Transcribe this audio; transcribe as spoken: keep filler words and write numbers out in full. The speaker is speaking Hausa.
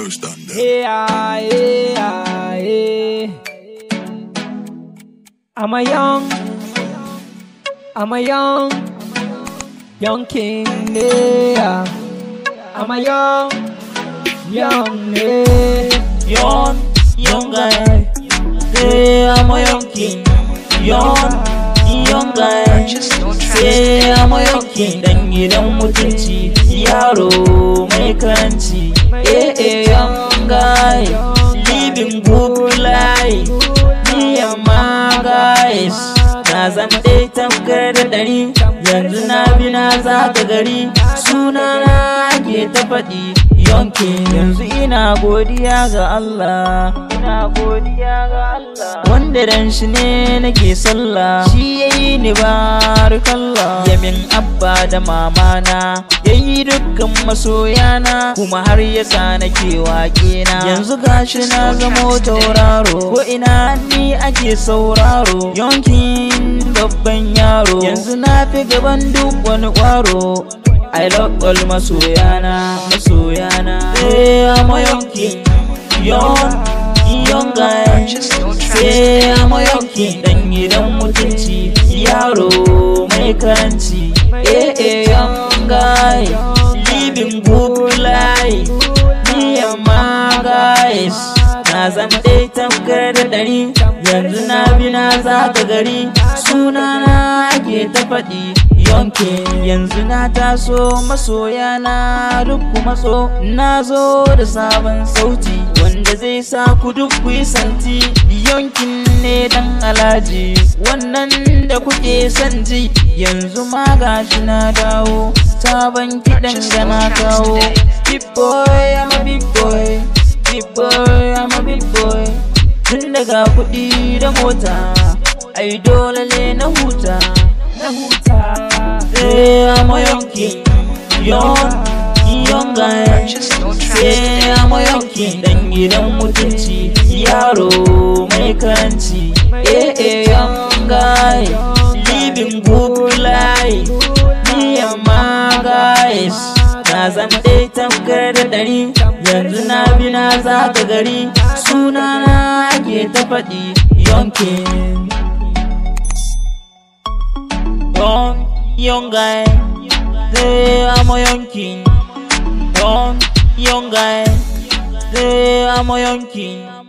understand that. Yeah, yeah, yeah. I'm a young, I'm a young, young king, yeah. I'm a young, young, yeah. Young, young guy. Yeah, I'm a young king. Young, young guy. Say I'm a young king. Dan gidan mutunci, yaro mai karanci. Eh, eh, young guy. Living good life. Me and my guys. Na zan dai tamkar da ɗari. Yanzu na bi na zaga gari. Sunana ake ta faɗi. Yankin yanzu ina godiya ga Allah, ina godiya ga Allah wanda dan shi ne nake sallah, shi yayi ni barakallah. Yamin abba da mama na, yayi dukkan masoyana, kuma har yasa nake waƙe na. Yanzu gashi na zamo tauraro, ko ina ni ake sauraro. Yankin babban yaro, yanzu na fi gaban duk wani ƙwaro. I love all masoyana, masoyana. Say I'm a young king, young, young guy. Say I'm a young king, dan gidan mutunci, yaro mai karanci. Eh, eh, young guy, living good life. Me and my guys, na zan dai tamkar da ɗari. Yanzu na bi na zaga gari, sunana ake ta faɗi. Yankin yanzu na taso masoyana duk kuma so. Na zo da sabon sauti wanda zai sa ku duk ku yi santi. Yankin ne dan Alhaji, wannan da kuke son ji. Yanzu ma gashi na dawo, sabon kiɗan da na kawo. Big boy, I'm a big boy. Big boy, I'm a big boy. Tun daga kuɗi da mota, ai dole ne na huta, na huta. Say I'm a young king, young, young guy. Say I'm a young king, dan gidan mutunci, yaro mai karanci. Eh, eh, young guy, living good life. Me and my guys, na zan dai tamkar da ɗari. Yanzu na bi na zaga gari, sunana ake ta faɗi. Young king, young, young guy. Say I'm a young king. Young, young guy. Say I'm a young king.